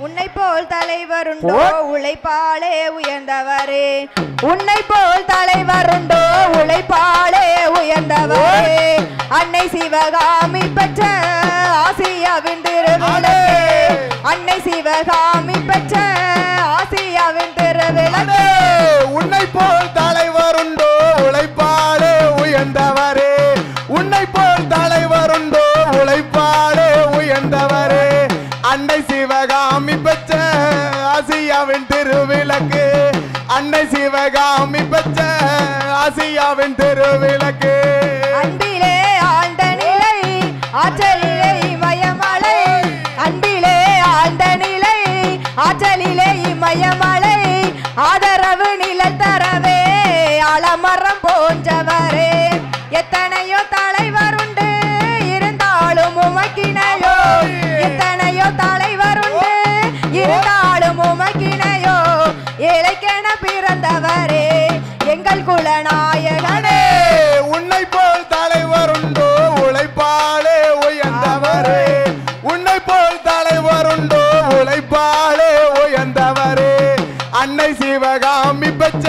உன்னை போல் தலைவருண்டோ உழைப்பாலே உயர்ந்தவரே உன்னை போல் தலைவருண்டோ உழைப்பாலே உயர்ந்தவரே அன்னை சிவகாமி பெற்ற ஆசியாவின் திருவிளக்கே அன்னை சிவகாமி பெற்ற ஆசியாவின் திருவிளக்கே உன்னை போல் தலைவருண்டோ உழைப்பாலே உயர்ந்தவரே உன்னை போல் தலைவருண்டோ உழைப்பாலே உயர்ந்தவரே அன்னை சிவகாமி பெற்ற ஆசியாவின் திருவிளக்கு அன்னை சிவகாமி பெற்ற ஆசியாவின் திருவிளக்கு அன்பிலே ஆழ்ந்த நிலை ஆற்றலிலே இமயமலை அன்பிலே ஆழ்ந்த நிலை ஆற்றலிலே இமயமலை ஆதரவு நிழல் தரவே ஆலமரம் போன்றவரே எத்தனையோ தலைவர் உண்டு இருந்தாலும் உமக்கினையோ எத்தனையோ தலைவர் உண்டு இருந்தாலும் உமக்கினையோ ஏழைக்கென பிறந்தவரே எங்கள் குலநாயகனே உன்னை போல் தலைவருண்டோ உழைப்பாலே உயர்ந்தவரே உன்னை போல் தலைவருண்டோ உழைப்பாலே உயர்ந்தவரே அன்னை சிவகாமி பெற்ற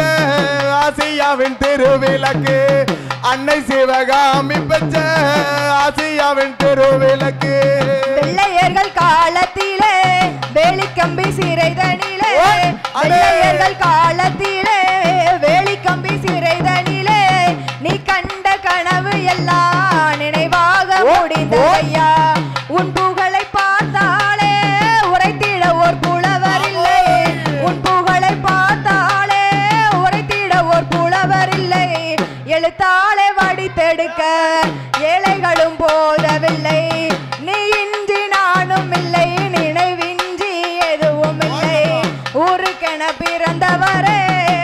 ஆசியாவின் திருவிளக்கு அன்னை சிவகாமி பெற்ற ஆசியாவின் திருவிளக்கு வெள்ளையர்கள் காலத்திலே வேலிக்கம்பி சிறைதனிலே வெள்ளையர்கள் காலத்திலே வேலிக்கம்பி சிறைதனிலே நீ கண்ட கனவு எல்லாம் நினைவாக முடிந்தையா உன் புகழை பார்த்தாலே உரைத்திட ஓர் புலவர் இல்லை உன் புகழை பார்த்தாலே உரைத்திட ஓர் புலவர் இல்லை எழுத்தாலே வடித்தெடுக்க ஏழைகளும் போதவில்லை நீ இன்றி நானும் இல்லை நினைவின்றி எதுவும் இல்லை ஊருக்கென பிறந்தவரே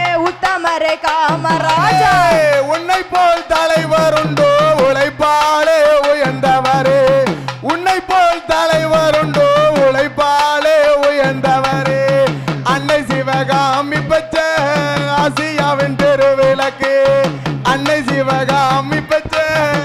உத்தமரே காமராஜா உன்னை போல் தலைவருண்டோ உழைப்பாலே உயர்ந்தவரே உன்னை போல் தலைவருண்டோ உழைப்பாலே உயர்ந்தவரே அன்னை சிவகாமி பெற்ற ஆசியாவின் திருவிளக்கு அன்னை சிவகாமி பெற்ற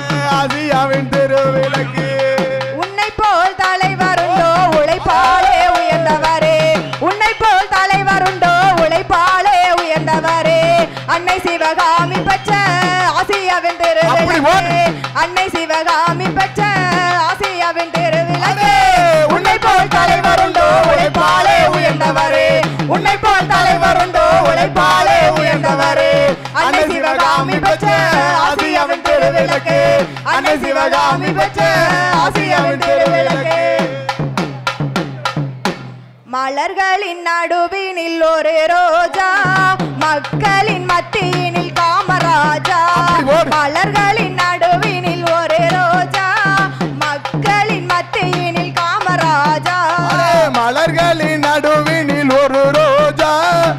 ஆசியாவின் திருவிளக்கு உன்னை போல் தலைவருண்டோ உழைப்பாலே உயர்ந்தவரே உன்னை போல் தலைவருண்டோ உழைப்பாலே உயர்ந்தவரே அன்னை சிவகாமி பெற்ற ஆசியாவின் திருவிளக்கு அன்னை சிவகாமி பெற்ற ஆசியாவின் திருவிளக்கு உன்னை போல் தலைவருண்டோ உழைப்பாலே உயர்ந்தவரே உன்னை போல் தலைவருண்டோ உழைப்பாலே உயர்ந்தவரே அன்னை சிவகாமி பெற்ற ஆசியாவின் திருவிளக்கு அன்னை சிவகாமி பெற்ற ஆசியாவின் திருவிளக்கு மலர்களின் நடுவினில் ஒரு ரோஜா மக்களின் மத்தியினில் காமராஜா மலர்களின் நடுவினில் ஒரு ரோஜா மக்களின் மத்தியினில் காமராஜா மலர்களின் நடுவினில் ஒரு ரோஜா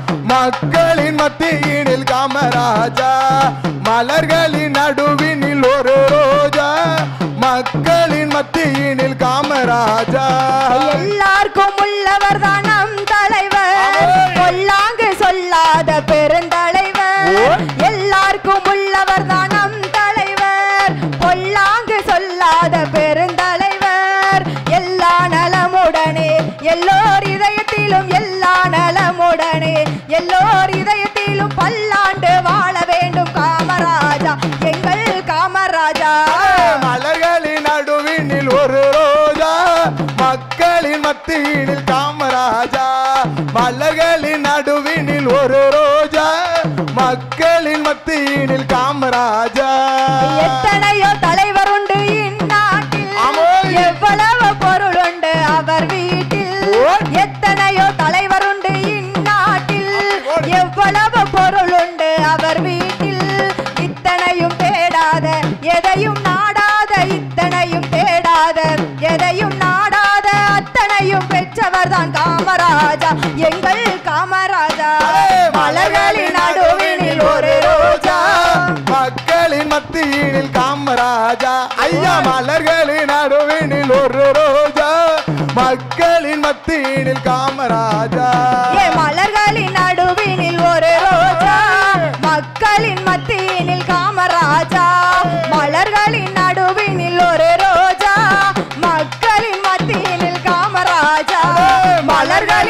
மக்களின் மத்தியினில் காமராஜா மலர்களின் நடுவினில் ஒரு ரோஜா மக்களின் மத்தியினில் காமராஜா எல்லாருக்கும் உள்ளவர் தான் நம் தலைவர் பொல்லாங்கு சொல்லாத பெருந்தலைவர் எல்லாருக்கும் உள்ளவர் தான் நம் தலைவர் பொல்லாங்கு சொல்லாத பெருந்தலைவர் எல்லா நலமுடனே எல்லோர் இதயத்திலும் எல்லா நலமுடனே எல்லோர் இதயத்திலும் பல்லாண்டு வாழ வேண்டும் காமராஜா எங்கள் காமராஜா மலர்களின் நடுவினில் ஒரு ரோஜா மக்களின் மத்தியினில் காமராஜா மலர்களின் நடுவினில் ஒரு ரோஜா மக்களின் மத்தியினில் காமராஜா எத்தனையோ தலைவர் உண்டு இந்நாட்டில் எவ்வளவு பொருள் உண்டு அவர் வீட்டில் எத்தனையோ தலைவர் உண்டு இந்நாட்டில் எவ்வளவு பொருள் உண்டு அவர் வீட்டில் இத்தனையும் தேடாத எதையும் நாடாத இத்தனையும் தேடாத எதையும் நாடாத அத்தனையும் பெற்றவர் தான் காமராஜா எங்கள் காமராஜா மலர்களின் நடுவினில் ஒரு ரோஜா மக்களின் மத்தியினில் காமராஜா ஐயா மலர்களின் நடுவினில் ஒரு ரோஜா மக்களின் மத்தியினில் காமராஜா மலர்களின் நடுவினில் ஒரு ரோஜா மக்களின் மத்தியினில் காமராஜா மலர்களின் நடுவினில் ஒரு ரோஜா மக்களின் மத்தியினில் காமராஜா மலர்கள்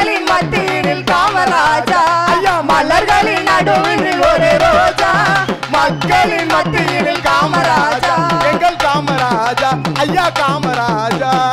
மக்களின் மத்தியினில் காமராஜா ஐயா மலர்களின் நடுவினில் ஒரு ரோஜா மக்களின் மத்தியினில் காமராஜா எங்கள் காமராஜா ஐயா காமராஜா